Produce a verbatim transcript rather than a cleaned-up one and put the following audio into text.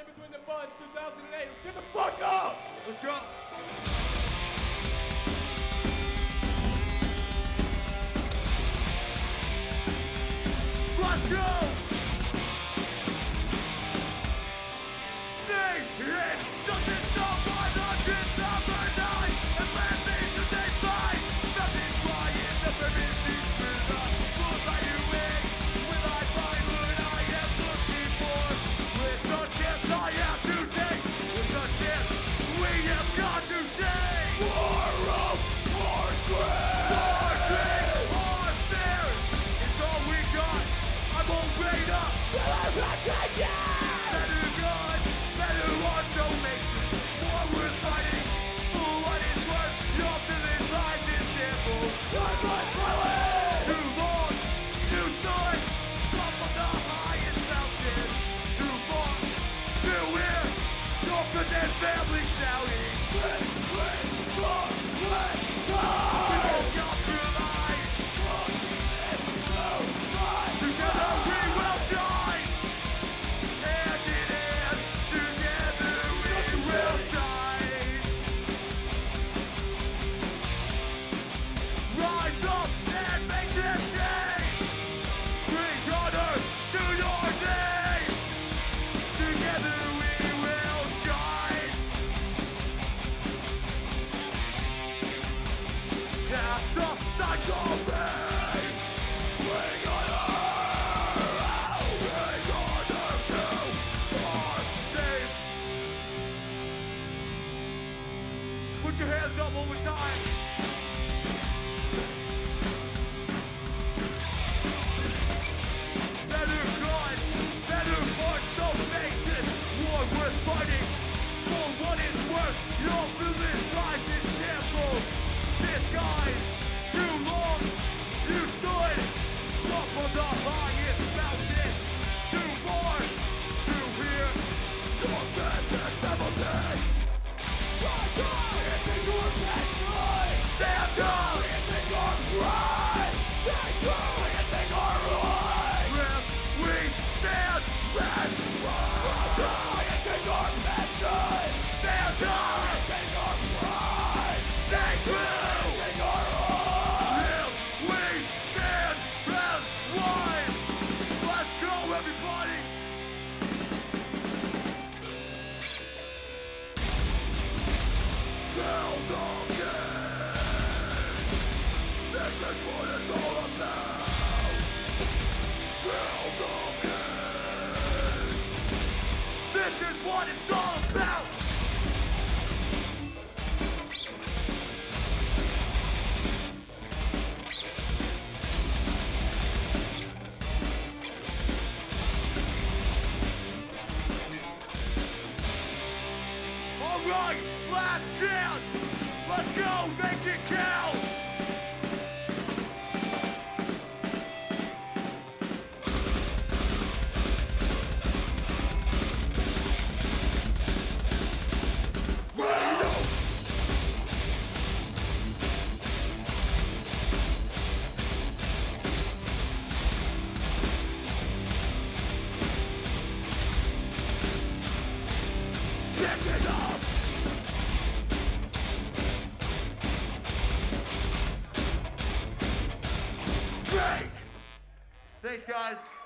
Between the Buds two thousand eight. Let's get the fuck up! Let's go! Let's go! They hit doesn't stop one hundred summer nights and let me to say bye. Nothing's quiet, never is these rhythm. Will I you in? Will I find what I am looking for? With the chance I have today, with the chance we have got today. More rope, more dream! More dreams, more fears. It's all we got. I'm all made up. Better guns, better also makes it more worth fighting. For what it's worth, your feeling lies in simple. I'm not willing! Too long, too short, up on the highest mountain. Too far, too here, confident family shouting. Wait, wait, more, wait, go! We won't compromise. Together we will shine. Hand in hand, together we will shine. Rise up and make this day. Bring honor to your name. Together we will shine. Cast off cycle rain. Bring honor. Bring honor to our names. Put your hands up one more time. Better guns, better hearts don't make this war worth fighting. For what it's worth, your village lies in shambles. Disguise, too long, you stood up on the highest mountain. Too far, too here, your best and devil day. Rise up, it's in your passion. Stand up, it's in your pride. Stand up, it's in your right. If we stand and rise up, it's in your passion. Stand up, it's in your pride. Stay true, it's in your right. If we stand and rise, let's go everybody. Tell the king, this is what it's all about. Tell the king, this is what it's all about. Alright, last chance! Let's go, make it count! Pick it up! Great! Thanks, guys.